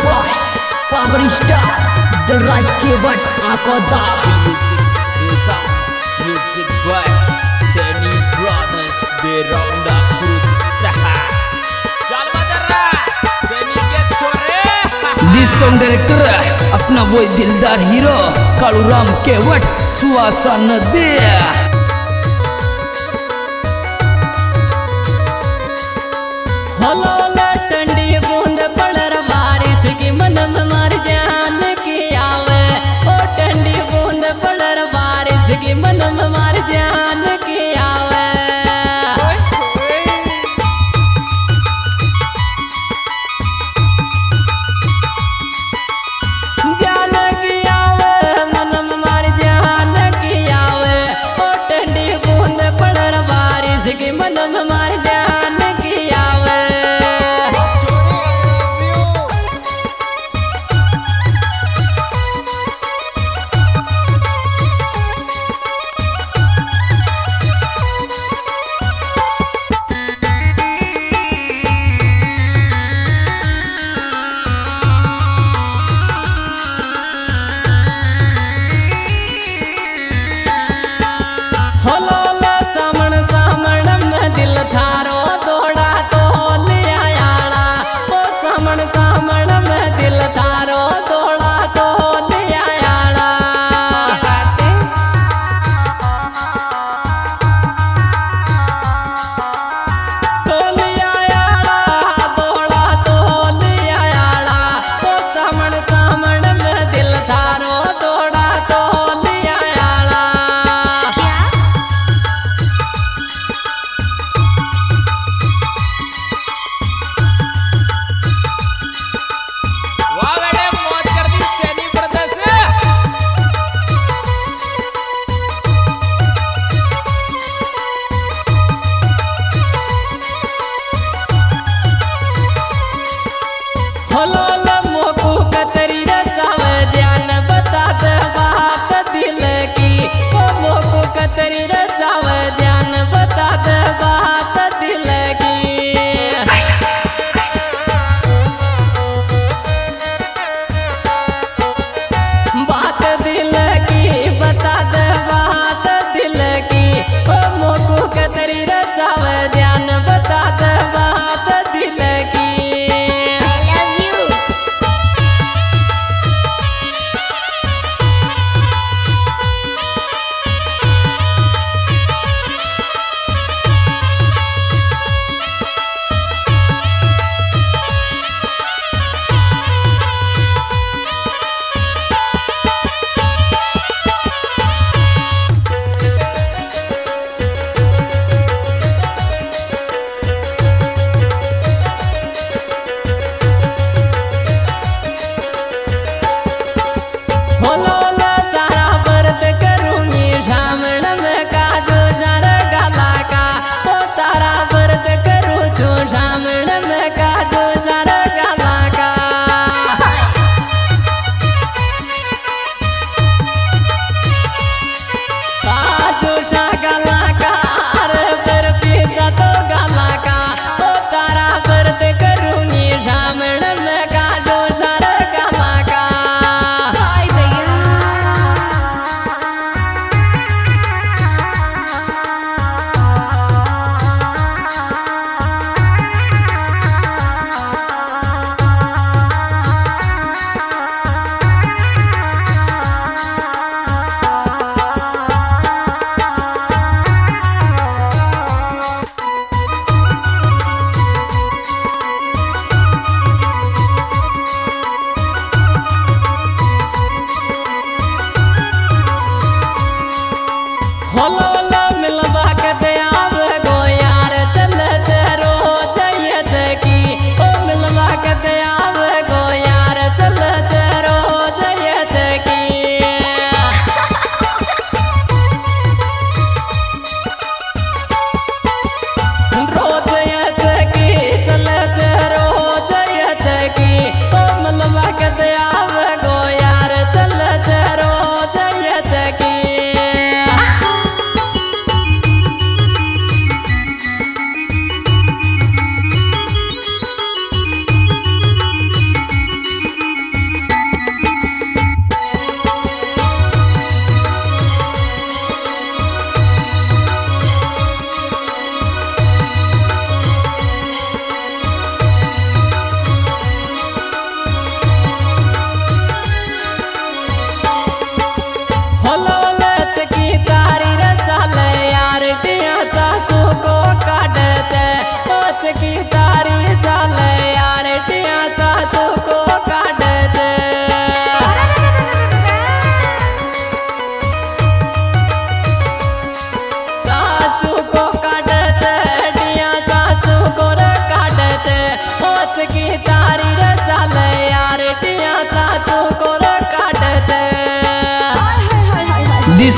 Bye power star Dilraj Kewat आकोदा music by Saini brothers दे राउंडा कुरुसाहा चल बजरा सैनी के छोरे दिस सॉन्ग डायरेक्टर अपना वो दिलदार हीरो कालूराम केवट सुहासन दे हलो ठंडी बूंद पड़ बारिश की मन में मार जान की आवे ओ ठंडी बूंद पड़ बारिश की मन में मार जान की आवे जान की आवे मन में मार जान की आवे ओ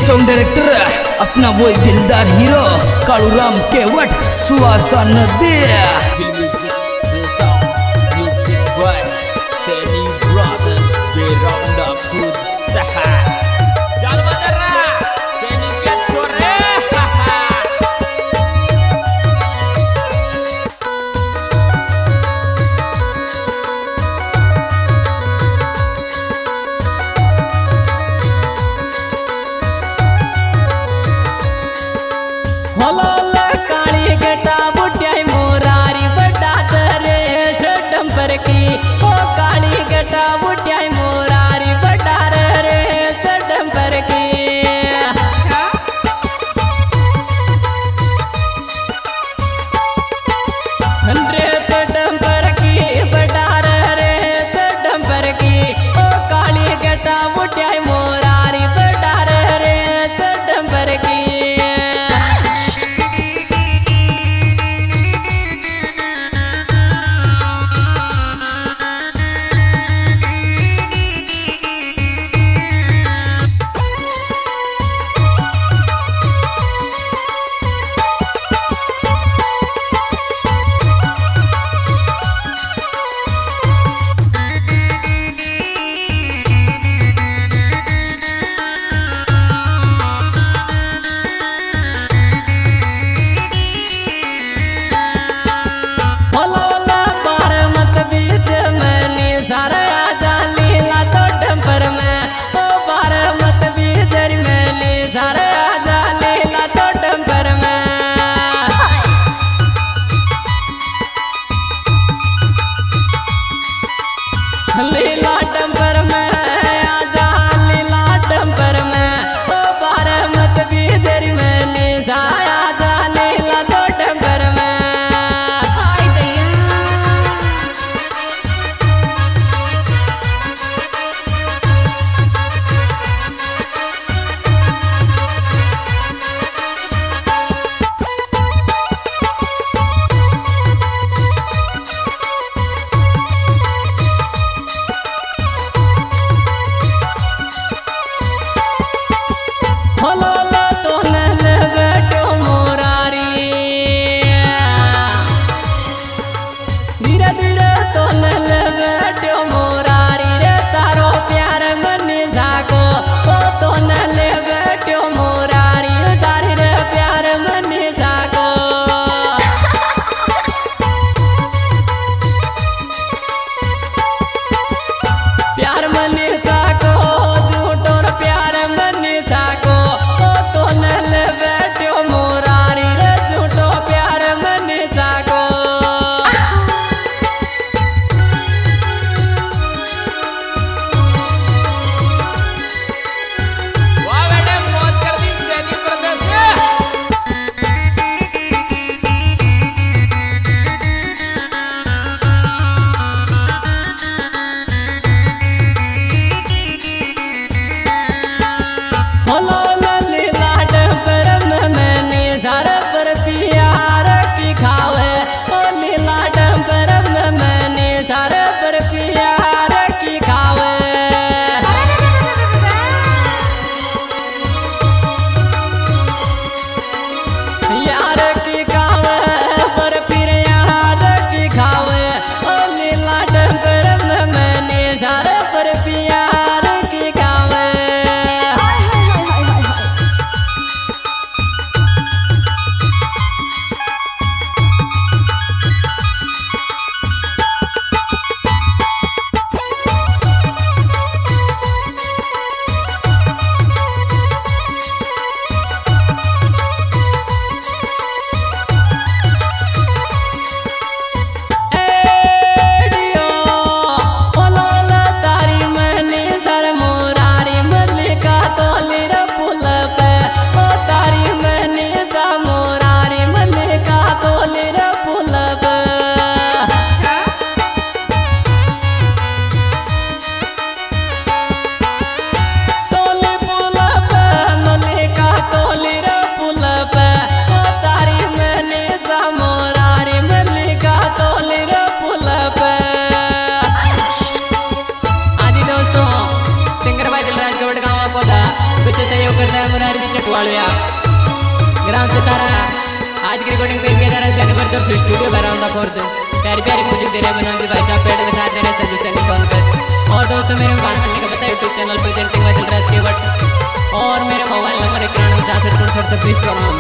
सॉन्ग डायरेक्टर अपना वो दिलदार हीरो कालूराम केवट सुहासा नदी। आदर्श स्टूडियो बरामदा खोर्द प्यारी प्यारी म्यूजिक दे रहे बनाने भाई साहब पेड़ में साथ दे रहे सजू सैनी सोनकर। और दोस्तों मेरे को गाना सुनने का पता है यूट्यूब चैनल पर प्रेजेंटिंग में चल रहा है और मेरा मोबाइल नंबर 91 66 26 24।